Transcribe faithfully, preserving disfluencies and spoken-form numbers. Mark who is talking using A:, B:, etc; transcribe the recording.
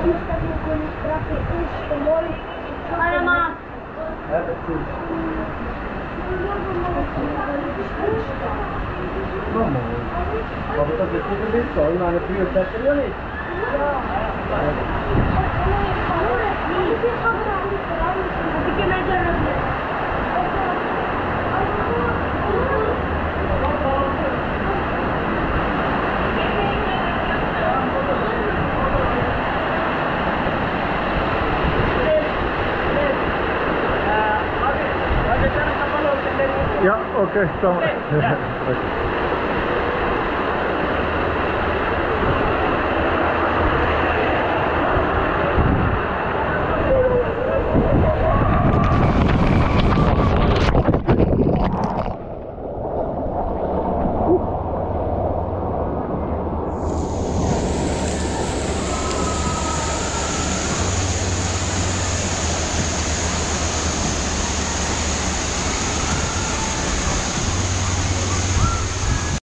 A: Arama.
B: Evet. Tamam. Kapıda bekledim bir sorun hani bir yükseltiyor muyuz?
C: Ya, okey, tamam. Okay.